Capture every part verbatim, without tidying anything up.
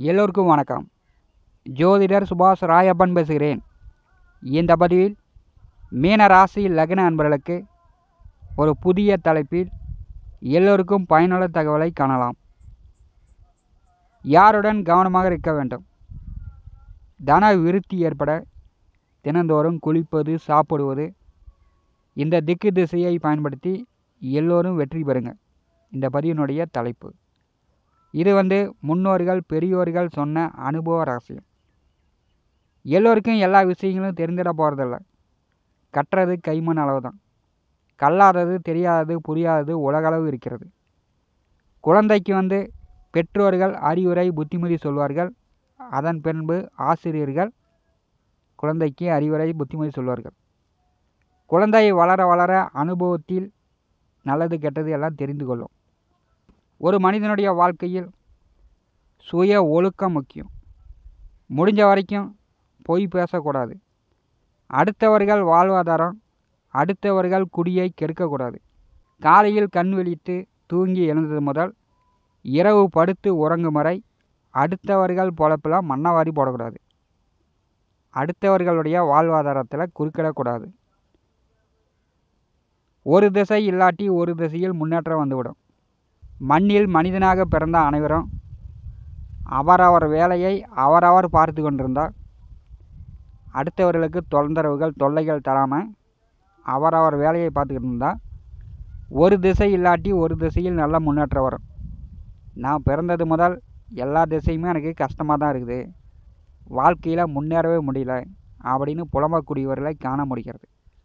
எல்லோருக்கும் வணக்கம். ஜோதிடர் சுபாஷ் ராயப்பன் பேசுகிறேன். இந்த பதிவில் மீன ராசி லக்ன அன்பர்களுக்கு ஒரு புதிய தலைப்பில் எல்லோருக்கும் பயனுள்ள தகவலை காணலாம். யாருடன் கவனமாக இருக்க வேண்டும்? தன விருத்தி ஏற்பட தினந்தோறும் குளிப்பது, சாப்பிடுவது, இந்த திக்கு திசையை பயன்படுத்தி எல்லோரும் வெற்றி பெறுங்க. இந்த பதிவினுடைய தலைப்பு இது வந்து முன்னோர்கள் பெரியோர்கள் சொன்ன அனுபவ ரகசியம். எல்லோருக்கும் எல்லா விஷயங்களும் தெரிந்திட போகிறதில்ல. கற்றது கைமண் அளவு தான். கல்லாதது, தெரியாதது, புரியாதது உலகளவு இருக்கிறது. குழந்தைக்கு வந்து பெற்றோர்கள் அறிவுரை புத்திமதி சொல்வார்கள். அதன் பின்பு ஆசிரியர்கள் குழந்தைக்கு அறிவுரை புத்திமதி சொல்வார்கள். குழந்தை வளர வளர அனுபவத்தில் நல்லது கெட்டது எல்லாம் தெரிந்து கொள்ளும். ஒரு மனிதனுடைய வாழ்க்கையில் சுய ஒழுக்கம் முக்கியம். முடிஞ்ச வரைக்கும் பொய் பேசக்கூடாது. அடுத்தவர்கள் வாழ்வாதாரம், அடுத்தவர்கள் குடியை கெடுக்கக்கூடாது. காலையில் கண் விழித்து தூங்கி எழுந்தது முதல் இரவு படுத்து உறங்கும் வரை அடுத்தவர்கள் பொழப்பில் மண்ணவாரி போடக்கூடாது. அடுத்தவர்களுடைய வாழ்வாதாரத்தில் குறுக்கிடக்கூடாது. ஒரு திசை இல்லாட்டி ஒரு திசையில் முன்னேற்றம் வந்துவிடும். மண்ணில் மனிதனாக பிறந்த அனைவரும் அவரவர் வேலையை அவரவர் பார்த்து கொண்டிருந்தால் அடுத்தவர்களுக்கு தொந்தரவுகள் தொல்லைகள் தராமல் அவரவர் வேலையை பார்த்துக்கிட்டு இருந்தால் ஒரு திசை இல்லாட்டி ஒரு திசையில் நல்ல முன்னேற்றம் வரும். நான் பிறந்தது முதல் எல்லா திசையுமே எனக்கு கஷ்டமாக தான் இருக்குது, வாழ்க்கையில் முன்னேறவே முடியல அப்படின்னு புலம்பக்கூடியவர்களை காண முடிகிறது.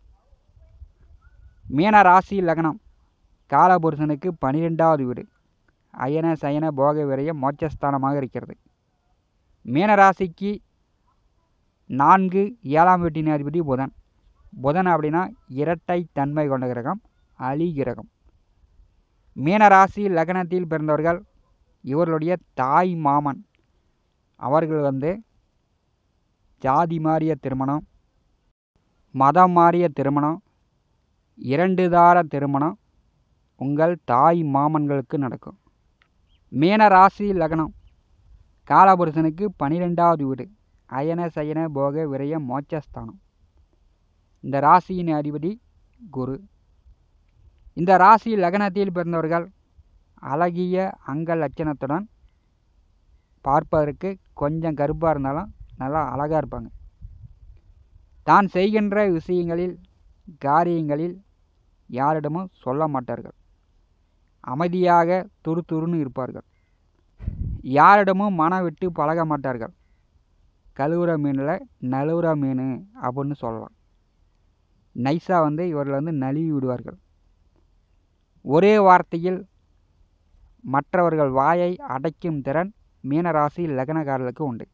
மீன ராசி லக்னம் காலபுருஷனுக்கு பனிரெண்டாவது வீடு. அயன சயன போக விரைய மோட்சஸ்தானமாக இருக்கிறது. மீனராசிக்கு நான்கு ஏழாம் வீட்டின் அதிபதி புதன். புதன் அப்படின்னா இரட்டை தன்மை கொண்ட கிரகம், அலி கிரகம். மீனராசி லக்னத்தில் பிறந்தவர்கள் இவர்களுடைய தாய் மாமன் அவர்கள் வந்து ஜாதி மாறிய திருமணம், மதம் மாறிய திருமணம், இரண்டு தார திருமணம் உங்கள் தாய் மாமன்களுக்கு நடக்கும். மீன ராசி லக்னம் காலபுருஷனுக்கு பனிரெண்டாவது வீடு. அயன சயன போக விரைய மோட்சஸ்தானம். இந்த ராசியின் அதிபதி குரு. இந்த ராசி லக்னத்தில் பிறந்தவர்கள் அழகிய அங்க லட்சணத்துடன் பார்ப்பதற்கு கொஞ்சம் கருப்பாக இருந்தாலும் நல்லா அழகாக இருப்பாங்க. தான் செய்கின்ற விஷயங்களில் காரியங்களில் யாரிடமும் சொல்ல மாட்டார்கள். அமைதியாக துரு துருன்னு இருப்பார்கள். யாரிடமும் மனம் விட்டு பழக மாட்டார்கள். கழுவுற மீனில் நழுவுற மீன் அப்படின்னு சொல்லலாம். நைஸாக வந்து இவர்கள் வந்து நழுவி விடுவார்கள். ஒரே வார்த்தையில் மற்றவர்கள் வாயை அடைக்கும் திறன் மீனராசி லக்னக்காரர்களுக்கு உண்டு.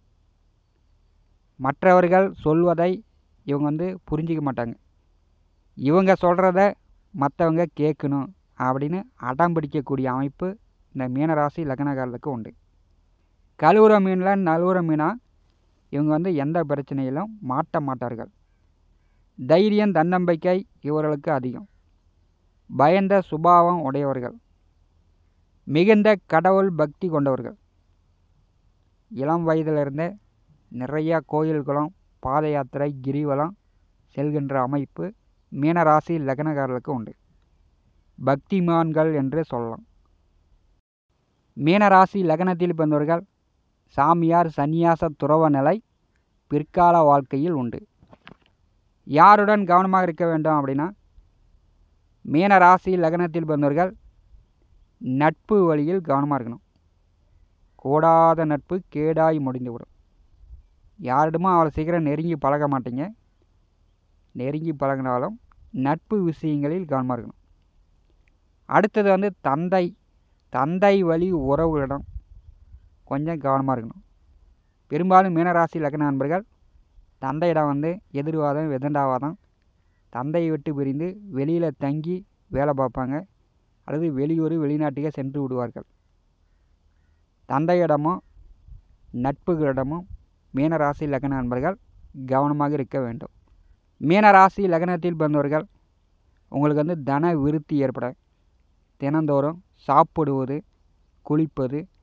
மற்றவர்கள் சொல்வதை இவங்க வந்து புரிஞ்சிக்க மாட்டாங்க. இவங்க சொல்கிறத மற்றவங்க கேட்கணும் அப்படின்னு அடம் பிடிக்கக்கூடிய அமைப்பு இந்த மீனராசி லக்னக்காரர்களுக்கு உண்டு. கழுவுற மீனில் நழுவுற மீனாக இவங்க வந்து எந்த பிரச்சனையிலும் மாட்ட மாட்டார்கள். தைரியம் தன்னம்பிக்கை இவர்களுக்கு அதிகம். பயந்த சுபாவம் உடையவர்கள். மிகுந்த கடவுள் பக்தி கொண்டவர்கள். இளம் வயதிலிருந்தே நிறையா கோயில்களும் பாத யாத்திரை கிரிவலம் செல்கின்ற அமைப்பு மீனராசி லக்னக்காரர்களுக்கு உண்டு. பக்திமான்கள் என்று சொல்லலாம். மீனராசி லக்னத்தில் பிறந்தவர்கள் சாமியார் சந்நியாச துறவ நிலை பிற்கால வாழ்க்கையில் உண்டு. யாருடன் கவனமாக இருக்க வேண்டும் அப்படின்னா மீனராசி லக்னத்தில் பிறந்தவர்கள் நட்பு வழியில் கவனமாக இருக்கணும். கூடாத நட்பு கேடாய் முடிந்துவிடும். யாரிடமும் அவ்வளோ சீக்கிரம் நெருங்கி பழக மாட்டீங்க. நெருங்கி பழகினாலும் நட்பு விஷயங்களில் கவனமாக இருக்கணும். அடுத்தது வந்து தந்தை தந்தை வழி உறவுகளிடம் கொஞ்சம் கவனமாக இருக்கணும். பெரும்பாலும் மீனராசி லக்ன நண்பர்கள் தந்தையிடம் வந்து எதிர்வாதம் வெதண்டாவாதம், தந்தையை விட்டு பிரிந்து வெளியில் தங்கி வேலை பார்ப்பாங்க அல்லது வெளியூர் வெளிநாட்டுக்கே சென்று விடுவார்கள். தந்தையிடமும் நட்புகளிடமும் மீனராசி லக்ன நண்பர்கள் கவனமாக இருக்க வேண்டும். மீனராசி லக்னத்தில் பிறந்தவர்கள் உங்களுக்கு வந்து தன விருத்தி ஏற்பட தினந்தோறும் சாப்பிடுவது, குளிப்பது,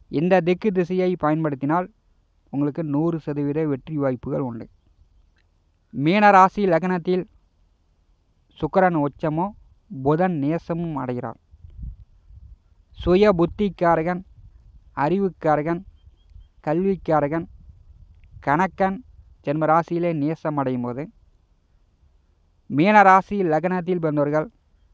இந்த திக்கு திசையை பயன்படுத்தினால் உங்களுக்கு நூறு சதவீத வெற்றி வாய்ப்புகள் உண்டு. மீனராசி லக்னத்தில் சுக்கிரன் உச்சமும் புதன் நேசமும் அடைகிறார். சுய புத்திக்காரகன், அறிவுக்காரகன், கல்விக்காரகன் கணக்கன் ஜென்ம ராசியிலே நேசம் அடையும் போது மீனராசி லக்னத்தில் பிறந்தவர்கள்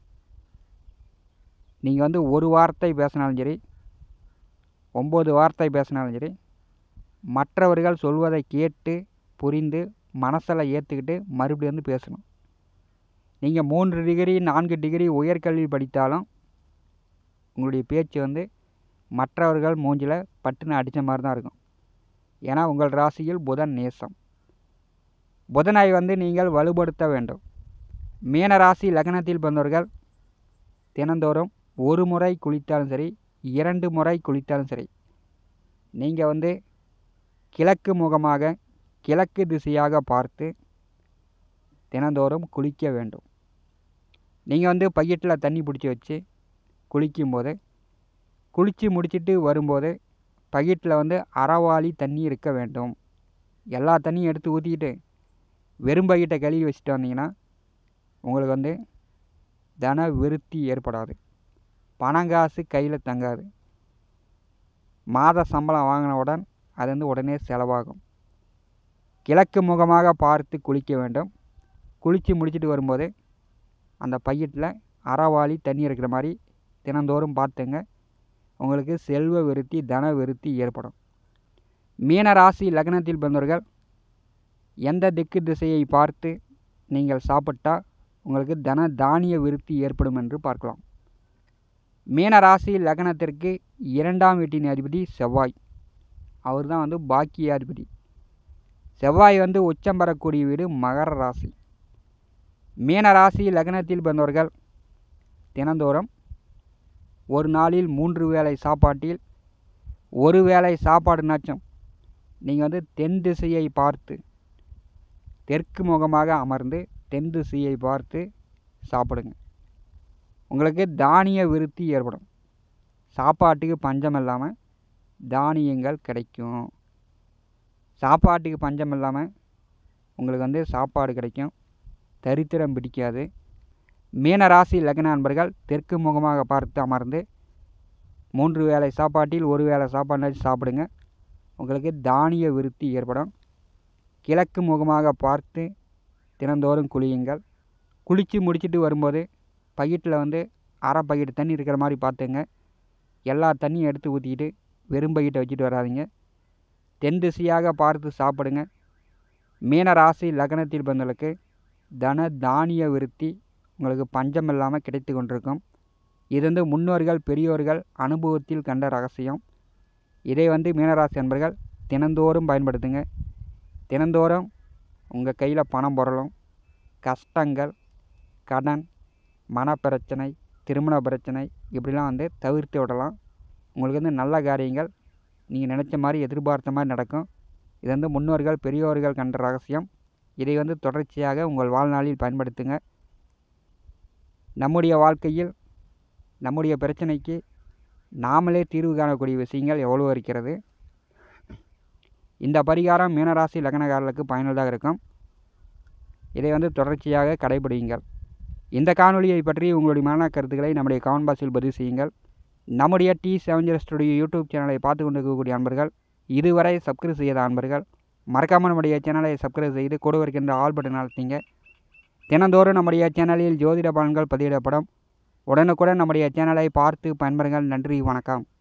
நீங்கள் வந்து ஒரு வார்த்தை பேசினாலும் சரி, ஒம்பது வார்த்தை பேசினாலும் சரி, மற்றவர்கள் சொல்வதை கேட்டு புரிந்து மனசில் ஏற்றுக்கிட்டு மறுபடியும் வந்து பேசணும். நீங்கள் மூன்று டிகிரி நான்கு டிகிரி உயர்கல்வி படித்தாலும் உங்களுடைய பேச்சு வந்து மற்றவர்கள் மூஞ்சில் பட்டுன்னு அடித்த மாதிரி தான் இருக்கும். ஏன்னா உங்கள் ராசியில் புதன் நேசம். புதனை வந்து நீங்கள் வலுப்படுத்த வேண்டும். மீனராசி லக்னத்தில் பிறந்தவர்கள் தினந்தோறும் ஒரு முறை குளித்தாலும் சரி, இரண்டு முறை குளித்தாலும் சரி, நீங்கள் வந்து கிழக்கு முகமாக கிழக்கு திசையாக பார்த்து தினந்தோறும் குளிக்க வேண்டும். நீங்கள் வந்து பையட்டில் தண்ணி பிடிச்சி வச்சு குளிக்கும்போது, குளித்து முடிச்சுட்டு வரும்போது பையட்டில் வந்து அறவாளி தண்ணி இருக்க வேண்டும். எல்லா தண்ணியும் எடுத்து ஊற்றிக்கிட்டு வெறும் பையட்டை கழுவி வச்சுட்டு வந்தீங்கன்னா உங்களுக்கு வந்து தன விருத்தி ஏற்படாது. பணங்காசு கையில் தங்காது. மாத சம்பளம் வாங்கினவுடன் அது வந்து உடனே செலவாகும். கிழக்கு முகமாக பார்த்து குளிக்க வேண்டும். குளித்து முடிச்சுட்டு வரும்போது அந்த பையட்டில் அறவாளி தண்ணி இருக்கிற மாதிரி தினந்தோறும் பார்த்துங்க. உங்களுக்கு செல்வ விருத்தி, தன விருத்தி ஏற்படும். மீனராசி லக்னத்தில் பிறந்தவர்கள் எந்த திக்கு திசையை பார்த்து நீங்கள் சாப்பிட்டா உங்களுக்கு தன தானிய விருத்தி ஏற்படும் என்று பார்க்கலாம். மீனராசி லக்னத்திற்கு இரண்டாம் வீட்டின் அதிபதி செவ்வாய். அவர் தான் வந்து பாக்கியாதிபதி. செவ்வாய் வந்து உச்சம் பெறக்கூடிய வீடு மகர ராசி. மீனராசி லக்னத்தில் பிறந்தவர்கள் தினந்தோறும் ஒரு நாளில் மூன்று வேளை சாப்பாட்டில் ஒரு வேளை சாப்பாடுனாச்சும் நீங்கள் வந்து தென் திசையை பார்த்து தெற்கு முகமாக அமர்ந்து தென் திசையை பார்த்து சாப்பிடுங்க. உங்களுக்கு தானிய விருத்தி ஏற்படும். சாப்பாட்டுக்கு பஞ்சம் இல்லாமல் தானியங்கள் கிடைக்கும். சாப்பாட்டுக்கு பஞ்சம் இல்லாமல் உங்களுக்கு வந்து சாப்பாடு கிடைக்கும். தரித்திரம் பிடிக்காது. மீனராசி லக்ன நண்பர்கள் தெற்கு முகமாக பார்த்து அமர்ந்து மூன்று வேளை சாப்பாட்டில் ஒரு வேளை சாப்பாடு சாப்பிடுங்க. உங்களுக்கு தானிய விருத்தி ஏற்படும். கிழக்கு முகமாக பார்த்து தினந்தோறும் குளியுங்கள். குளித்து முடிச்சுட்டு வரும்போது பையட்டில் வந்து அரை பையட்டு தண்ணி இருக்கிற மாதிரி பார்த்துங்க. எல்லா தண்ணியும் எடுத்து ஊற்றிக்கிட்டு வெறும் பையட்டை வச்சுட்டு வராதிங்க. தென் திசையாக பார்த்து சாப்பிடுங்க. மீனராசி லக்னத்தில் பிறந்தவர்களுக்கு தன தானிய விருத்தி உங்களுக்கு பஞ்சம் இல்லாமல் கிடைத்து கொண்டிருக்கும். இது வந்து முன்னோர்கள் பெரியோர்கள் அனுபவத்தில் கண்ட ரகசியம். இதை வந்து மீனராசி நண்பர்கள் தினந்தோறும் பயன்படுத்துங்க. தினந்தோறும் உங்கள் கையில் பணம் புரளும். கஷ்டங்கள், கடன், மனப்பிரச்சனை, திருமண பிரச்சனை இப்படிலாம் வந்து தவிர்த்து விடலாம். உங்களுக்கு வந்து நல்ல காரியங்கள் நீங்கள் நினச்ச மாதிரி எதிர்பார்த்த மாதிரி நடக்கும். இது வந்து முன்னோர்கள் பெரியோர்கள் கண்ட ரகசியம். இதை வந்து தொடர்ச்சியாக உங்கள் வாழ்நாளில் பயன்படுத்துங்க. நம்முடைய வாழ்க்கையில் நம்முடைய பிரச்சனைக்கு நாமளே தீர்வு காணக்கூடிய விஷயங்கள் எவ்வளோ இருக்கிறது. இந்த பரிகாரம் மீனராசி லக்னக்காரர்களுக்கு பயனுள்ளதாக இருக்கும். இதை வந்து தொடர்ச்சியாக கடைபிடியுங்கள். இந்த காணொலியை பற்றி உங்களுடைய மன கருத்துக்களை நம்முடைய கமெண்ட் பாக்ஸில் பதிவு செய்யுங்கள். நம்முடைய T seven zero studio YouTube சேனலை பார்த்து கொண்டு இருக்கக்கூடிய அன்பர்கள், இதுவரை சப்ஸ்கிரைப் செய்யாத அன்பர்கள் மறக்காமல் நம்முடைய சேனலை சப்ஸ்கிரைப் செய்து கூட இருக்கின்ற ஆல் பட்டன் அழுத்திங்க. தினந்தோறும் நம்முடைய சேனலில் ஜோதிட பலன்கள் பதிவிடப்படும். உடனுக்குடன் நம்முடைய சேனலை பார்த்து பயன்பெறுங்கள். நன்றி, வணக்கம்.